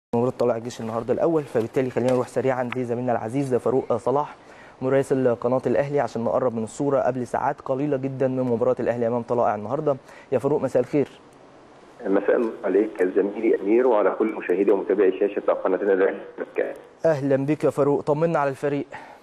مباراة طلائع الجيش النهارده الاول، فبالتالي خلينا نروح سريعا لزميلنا العزيز فاروق صلاح مراسل قناه الاهلي عشان نقرب من الصوره قبل ساعات قليله جدا من مباراه الاهلي امام طلائع النهارده. يا فاروق مساء الخير. مساء النور عليك زميلي امير وعلى كل مشاهدي ومتابعي شاشه قناه الاهلي. اهلا بك يا فاروق، طمنا على الفريق.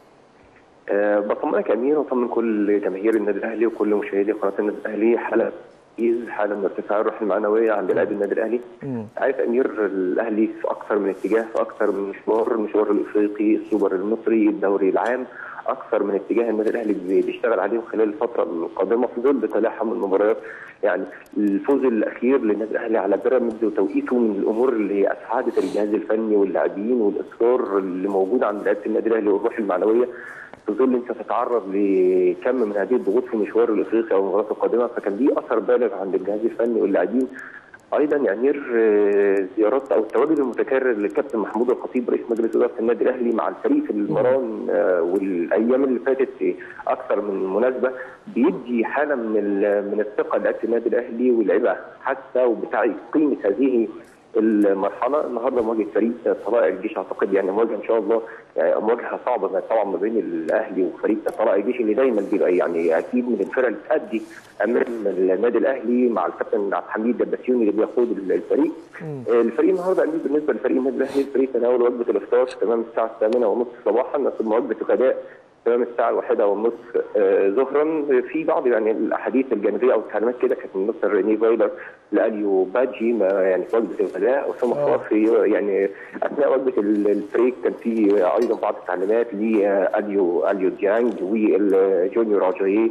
بطمنك امير وطمن كل جماهير النادي الاهلي وكل مشاهدي قناه النادي الاهلي. حاله من ارتفاع الروح المعنويه عند لاعبي النادي الاهلي. عارف امير، الاهلي في اكثر من اتجاه، في اكثر من مشوار، المشوار الافريقي، السوبر المصري، الدوري العام، اكثر من اتجاه النادي الاهلي بيشتغل عليهم خلال الفتره القادمه في ظل تلاحم المباريات. يعني الفوز الاخير للنادي الاهلي على بيراميدز وتوقيته من الامور اللي اسعدت الجهاز الفني واللاعبين، والاصرار اللي موجود عند لعيبه النادي الاهلي والروح المعنويه في ظل انت تتعرض لكم من هذه الضغوط في مشوار الافريقي او المباريات القادمه، فكان ليه اثر بالغ عند الجهاز الفني واللاعبين. ايضا يا امير، زيارات او التواجد المتكرر للكابتن محمود الخطيب رئيس مجلس اداره النادي الاهلي مع الفريق في المران والايام اللي فاتت اكثر من مناسبه بيدي حاله من الثقه لعيبه النادي الاهلي واللعيبه حتى وبتاع قيمه هذه المرحله. النهارده مواجهه فريق طلائع الجيش، اعتقد يعني مواجهه ان شاء الله يعني مواجهه صعبه طبعا ما بين الاهلي وفريق طلائع الجيش اللي دايما بيبقى يعني اكيد من الفرق اللي بتأدي امام النادي الاهلي مع الكابتن عبد الحميد البسيوني اللي بيقود الفريق. الفريق النهارده بالنسبه لفريق النادي الاهلي، الفريق تناول وجبه الافطار تمام الساعه 8:30 صباحا، ثم وجبه الغداء تمام الساعه 1:30 ظهرا. في بعض يعني الاحاديث الجانبيه او التعليمات كده كانت من مستر ريني فايلر لاليو بادجي يعني في وجبه الغداء، ثم في يعني اثناء وجبه البريك كان في ايضا بعض التعليمات لاليو ديانج وجونيور اجاييه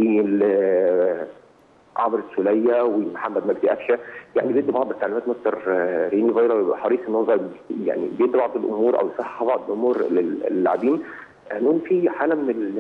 عمرو السوليه ومحمد مجدي قفشه. يعني بيدي بعض التعليمات مستر ريني فايلر حريص ان هو يعني بيدي بعض الامور او يصحح بعض الامور للاعبين. هنقول في حاله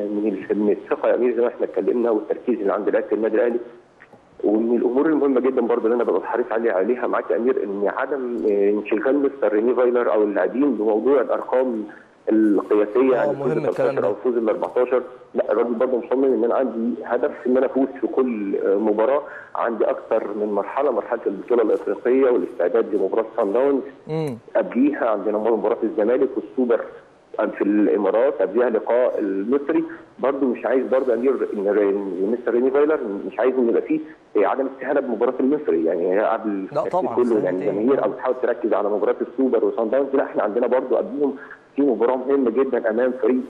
من الثقه يا امير زي ما احنا اتكلمنا، والتركيز اللي عند لعيبه النادي الاهلي. ومن الامور المهمه جدا برضه اللي انا ببقى حريص عليها معاك يا امير ان عدم انشغال مستر ريني فايلر او اللاعبين بموضوع الارقام القياسيه، يعني مهم الكلام ده او فوز ال 14. لا، الراجل برضه مصمم ان انا عندي هدف ان انا افوز في كل مباراه. عندي اكثر من مرحله البطوله الافريقيه والاستعداد لمباراه صن داونز، قبليها عندنا مباراه الزمالك والسوبر في الامارات، قبلها لقاء المصري. برضه مش عايز برضه امير ان مستر ريني فايلر مش عايز ان يبقى فيه عدم استهانه بمباراه المصري، يعني قبل كله يعني الجماهير او تحاول تركز على مباراه السوبر وصن داونز. لا، احنا عندنا برضه قبلهم في مباراه مهمه جدا امام فريق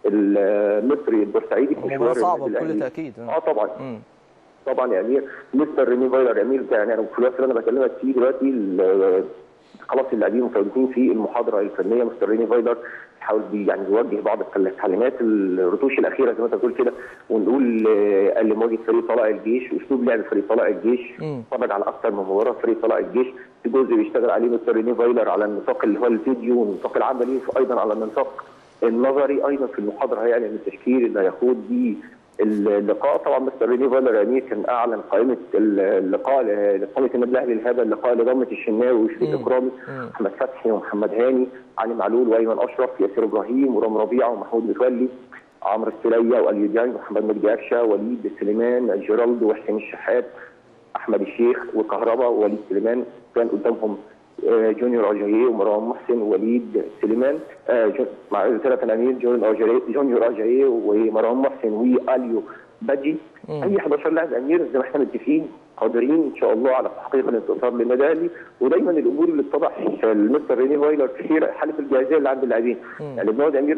المصري البورسعيدي، مباراه صعبه بكل تاكيد. طبعا. طبعا يا امير مستر ريني فايلر يا امير يعني في الوقت اللي انا بكلمك فيه دلوقتي خلاص اللاعبين متواجدين في المحاضره الفنيه. مستر ريني فايلر يحاول يعني يوجه بعض التعليمات الرتوش الاخيره زي ما انت بتقول كده، ونقول لمواجهه فريق طلائع الجيش واسلوب لعب فريق طلائع الجيش. اتفرج على اكثر من مباراه فريق طلائع الجيش، في جزء بيشتغل عليه مستر ريني فايلر على النطاق اللي هو الفيديو والنطاق العملي، وايضا على النطاق النظري. ايضا في المحاضره هيعلن التشكيل اللي هيخوض بيه اللقاء. طبعا مستر ريني فايلر يعني كان اعلن قائمه اللقاء لقائمه النادي الاهلي لهذا اللقاء لضمه الشناوي وشريف اكرامي، احمد فتحي ومحمد هاني، علي معلول وايمن اشرف، ياسر ابراهيم ورام ربيعه ومحمود متولي، عمرو السوليه واليو ديانج ومحمد مجدي قفشه، وليد سليمان، جيرالدو وحسين الشحات، احمد الشيخ وكهربا ووليد سليمان. كان قدامهم جونيور اجاييه ومروان محسن ووليد سليمان، مع ثلاثه الامير جونيور اجاييه ومروان محسن واليو بادجي. اي 11 لاعب امير زي ما احنا متفقين قادرين ان شاء الله على تحقيق الانتصار للنادي الاهلي. ودايما الامور اللي اتضح المستر ريني فايلر في حاله الجاهزيه اللي عند اللاعبين، يعني بنقعد امير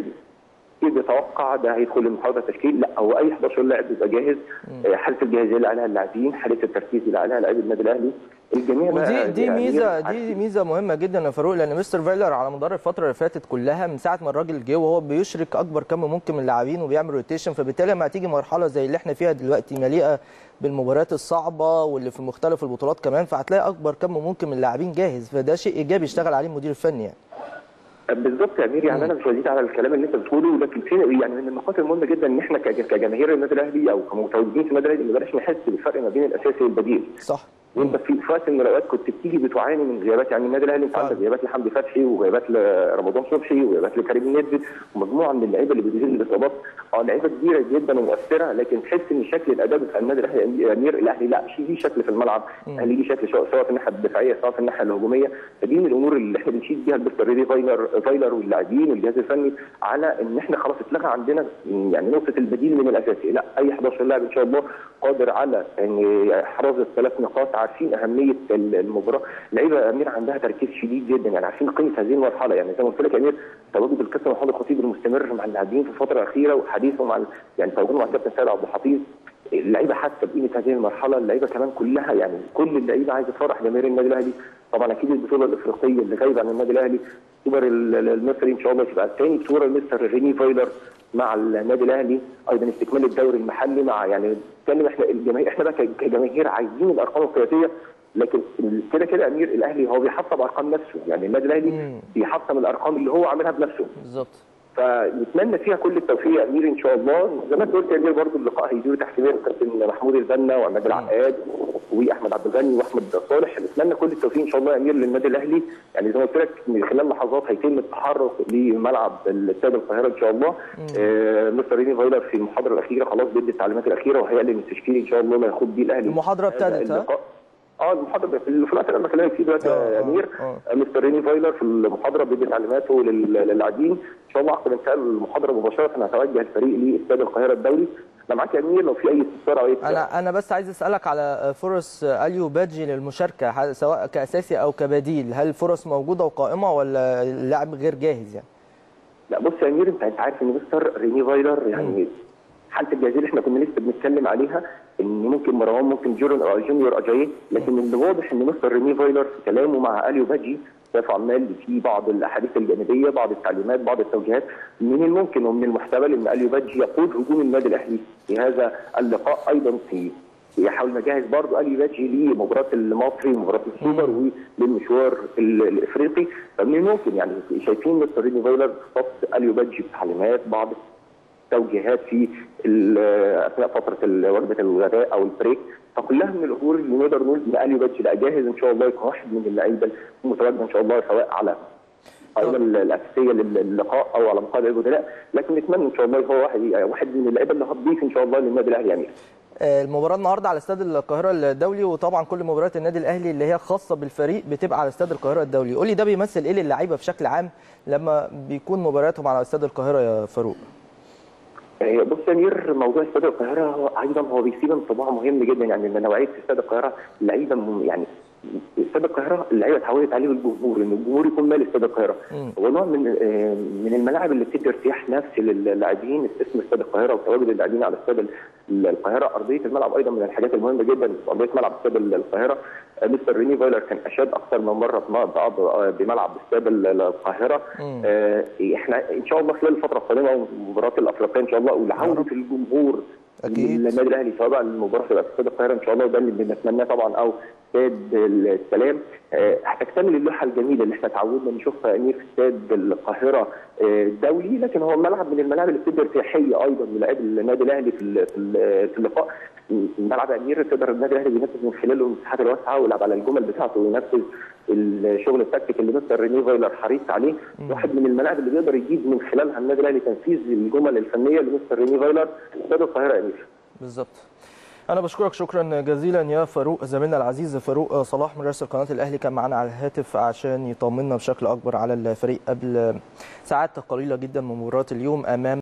بيتوقع ده هيدخل المحاضره تشكيل، لا هو اي 11 لاعب بيبقى جاهز. حاله الجاهزيه اللي عليها اللاعبين، حاله التركيز اللي عليها لاعبي النادي الاهلي، الجميع. ودي ميزه مهمه جدا يا فاروق، لان مستر فايلر على مدار الفتره اللي فاتت كلها من ساعه ما الراجل جه وهو بيشرك اكبر كم ممكن من اللاعبين وبيعمل روتيشن، فبالتالي لما تيجي مرحله زي اللي احنا فيها دلوقتي مليئه بالمباريات الصعبه واللي في مختلف البطولات كمان، فهتلاقي اكبر كم ممكن من اللاعبين جاهز، فده شيء ايجابي يشتغل عليه المدير الفني يعني. بالظبط يا امير، يعني انا مش هزيد على الكلام اللي انت بتقوله، لكن في يعني من النقاط المهمه جدا ان احنا كجماهير النادي الاهلي او كمتواجدين في النادي الاهلي ما بلاش نحس بالفرق ما بين الاساسي والبديل. صح. وانت في وقت من الاوقات كنت بتيجي بتعاني من غيابات، يعني النادي الاهلي انت عندك غيابات لحمدي فتحي وغيابات لرمضان صبحي وغيابات لكريم النجم ومجموعه من اللعيبه اللي بتزيد الاصابات. لعيبه كبيره جدا ومؤثره، لكن تحس ان شكل الاداء بتاع النادي الاهلي يا امير، الاهلي لا ليه شكل في الملعب، الاهلي ليه شكل سواء في الناحيه الدفاعيه سواء في الناحيه الهجوميه. فدي من الامور اللي احنا بنشيد بيها مستر ريني فايلر واللاعبين والجهاز الفني، على ان احنا خلاص اتلغى عندنا يعني نقطه البديل من الاساسي، لا اي 11 لاعب ان شاء الله قادر على ان احراز ال3 نقاط. عارفين اهميه المباراه، اللعيبه يا امير عندها تركيز شديد جدا، يعني عارفين قيمه هذه المرحله. يعني زي ما قلت لك يا امير، تواجد الكابتن محمود الخطيب المستمر مع اللاعبين في الفتره الاخيره وحديثه مع يعني تواجده مع الكابتن سيد عبد الحفيظ، اللعيبه حاسه بقيمه هذه المرحله، اللعيبه كمان كلها يعني كل اللعيبه عايزه تفرح جماهير النادي الاهلي. طبعا اكيد البطوله الافريقيه اللي غايبه عن النادي الاهلي، السوبر المصري ان شاء الله تبقى ثاني بطوله لمستر ريني فايلر مع النادي الاهلي، ايضا استكمال الدوري المحلي مع يعني نتكلم احنا الجماهير، احنا بقى كجماهير عايزين الارقام القياسيه، لكن كده كده امير الاهلي هو بيحطم ارقام نفسه، يعني النادي الاهلي بيحطم الارقام اللي هو عاملها بنفسه بالظبط. فنتمنى فيها كل التوفيق يا امير ان شاء الله. زي ما انت قلت يا امير برضه اللقاء هيدور تحت بير الكابتن محمود البنا وعماد العقاد واحمد عبد الغني واحمد صالح، نتمنى كل التوفيق ان شاء الله يا امير للنادي الاهلي. يعني زي ما قلت لك من خلال لحظات هيتم التحرك لملعب استاد القاهره ان شاء الله. مستر ريني فايلر في المحاضره الاخيره خلاص بيدي التعليمات الاخيره وهيعلن التشكيل ان شاء الله اللي هيخوض بيه الاهلي. المحاضره ابتدت المحاضره في الوقت اللي انا بكلمك فيه دلوقتي يا امير، مستر ريني فايلر في المحاضره بيدي تعليماته للاعبين ان شاء الله. عقب انتهاء المحاضره مباشره هتوجه الفريق لاستاد القاهره الدولي. انا معاك يا امير لو في اي استفسار او اي انا بس عايز اسالك على فرص اليو بادجي للمشاركه سواء كاساسي او كبديل، هل فرص موجوده وقائمه ولا اللاعب غير جاهز يعني؟ لا بص يا امير، انت عارف ان مستر ريني فايلر يعني حاله الجاهزيه اللي احنا كنا لسه بنتكلم عليها ان ممكن مروان ممكن جونيور اجاي، لكن اللي واضح ان مستر ريني فايلر في كلامه مع اليو بادجي شاف عمال في بعض الاحاديث الجانبيه، بعض التعليمات، بعض التوجيهات. من الممكن ومن المحتمل ان اليو بادجي يقود هجوم النادي الاهلي في هذا اللقاء، ايضا يحاول نجهز برضه اليو بادجي لمباراه المصري ومباراه السوبر وللمشوار الافريقي. فمن الممكن يعني شايفين مستر ريني فايلر خط اليو بادجي بتعليمات، بعض توجيهات في اثناء فتره وجبه الغداء او البريك، فكلها من الامور اللي نقدر نقول ان اليو بادجي لا جاهز ان شاء الله يكون واحد من اللعيبه المتواجده ان شاء الله سواء على ايضا الاساسيه للقاء او على مقاعد البدلاء، لكن نتمنى ان شاء الله هو واحد من اللعيبه اللي هتضيف ان شاء الله للنادي الاهلي يعني. المباراه النهارده على استاد القاهره الدولي، وطبعا كل مباريات النادي الاهلي اللي هي خاصه بالفريق بتبقى على استاد القاهره الدولي، قول لي ده بيمثل ايه للعيبه بشكل عام لما بيكون مبارياتهم على استاد القاهره يا فاروق؟ بص يا امير، موضوع استاد القاهره ايضا هو بيسيب انطباع مهم جدا، يعني ان نوعيه استاد القاهره اللعيبه يعني استاد القاهره اللعيبه اتعودت عليه الجمهور، ان الجمهور يكون مال استاد القاهره. هو نوع من الملاعب اللي بتدي ارتياح نفسي للاعبين، اسم استاد القاهره وتواجد اللاعبين على استاد القاهره. ارضيه الملعب ايضا من الحاجات المهمه جدا، ارضيه ملعب استاد القاهره. مستر ريني فايلر كان اشاد اكثر من مره بملعب استاد القاهره. احنا ان شاء الله خلال الفتره القادمه والمباريات الافريقيه ان شاء الله ولعوده الجمهور اكيد النادي الاهلي سواء بقى المباراه تبقى في استاد القاهره ان شاء الله، وده اللي بنتمناه طبعا، او استاد السلام. هتكتمل اللوحه الجميله اللي احنا اتعودنا نشوفها يا امير في استاد القاهره الدولي، لكن هو ملعب من الملاعب اللي بتدي ارتياحيه ايضا للاعبي النادي الاهلي في اللقاء. الملعب يا امير تقدر النادي الاهلي ينفذ من خلاله المساحات الواسعه ويلعب على الجمل بتاعته وينفذ الشغل التكتيكي اللي مستر ريني فايلر حريص عليه. واحد من الملاعب اللي بيقدر يجيب من خلالها النادي الاهلي تنفيذ الجمل الفنيه لمستر ريني فايلر استاد القاهره يا امير. بالظبط. أنا بشكرك شكرا جزيلا يا فاروق، زميلنا العزيز فاروق صلاح مراسل قناة الأهلي كان معنا على الهاتف عشان يطمنا بشكل أكبر على الفريق قبل ساعات قليلة جدا من مباراة اليوم أمام